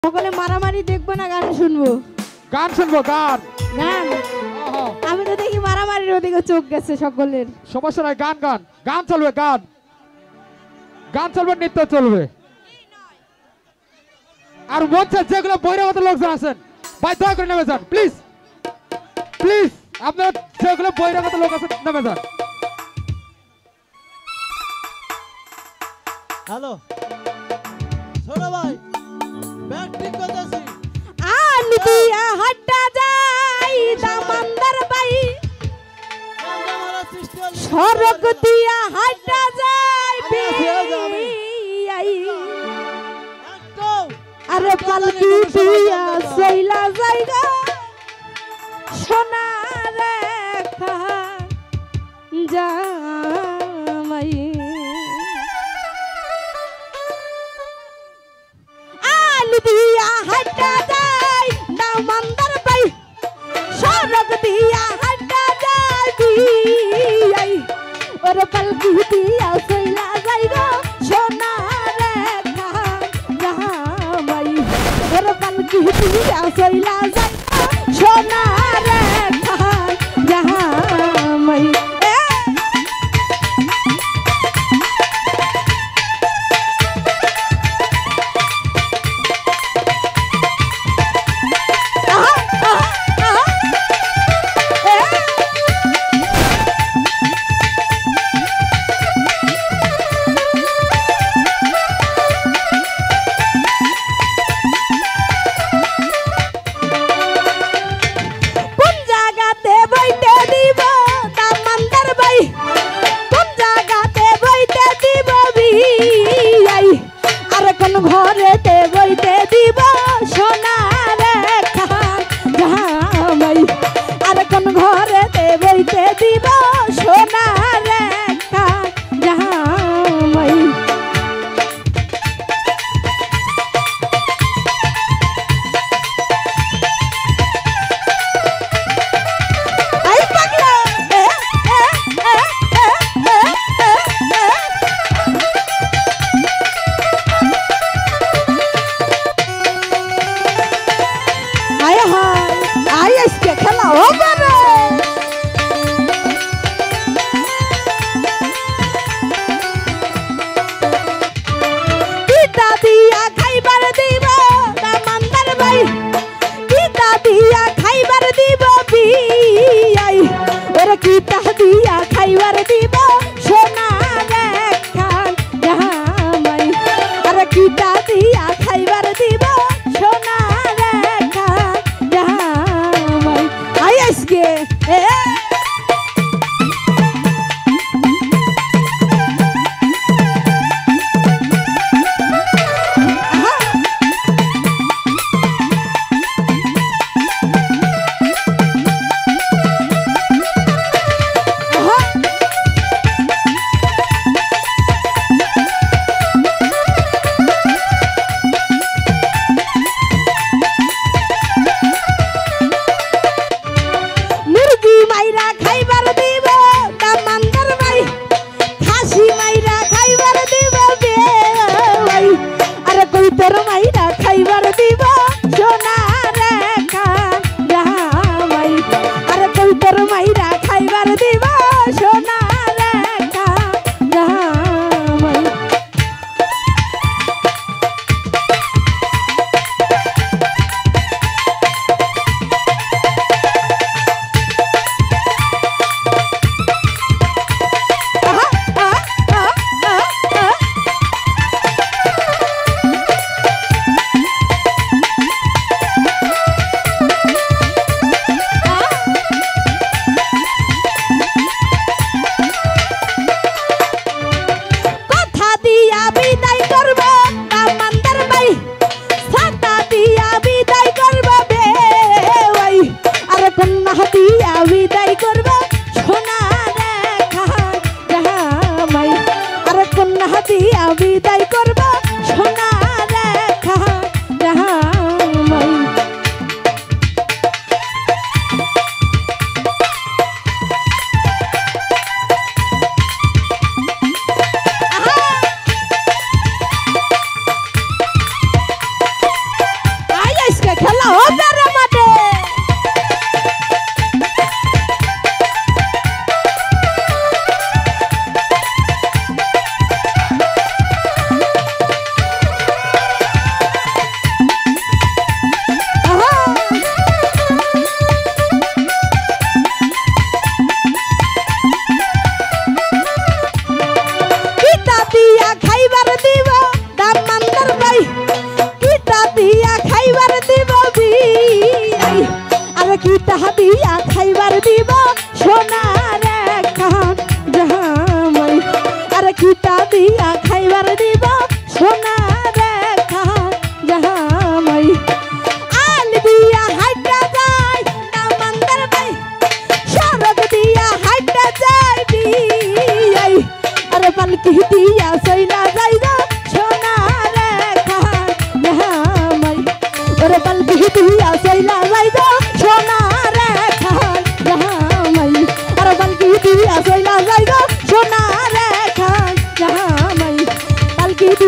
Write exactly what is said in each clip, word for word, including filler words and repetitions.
সকলে মারামারি দেখবো না গান শুনবো গান শুনবো গান গান আমি তো দেখি মারামারির ওদিকে চোখ গেছে সকলের সমস্যা নাই গান গান গান চলবে গান গান চলবে নৃত্য চলবে আর মঞ্চে যেগুলো বহিরাগত লোকজন আছেন ভাই দয়া করে নেমে যান প্লিজ প্লিজ আপনার যেগুলো বহিরাগত লোক আছেন নেমে যান হ্যালো ছোট ভাই ব্যাগ ঠিক করতেছি আলু দিয়া হাড্ডা যাই দামান্দার বাই সড়ক দিয়া হাড্ডা যাই আরে পালকি দিয়া সইলা যাইগা সোনা রেখা জামাই আলু দিয়া হাড্ডা যাই দামান্দার বাই সড়ক দিয়া হাড্ডা যাই বিয়াই ওরে পালকি দিয়া সইলা যাইগা সোনা রেখা জামাই ওরে পালকি দিয়া সইলা যাইগা সোনা রেখা জামাই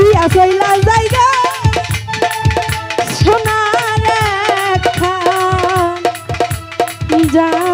লইয়া চইলা জায়গা সোনার একখান যা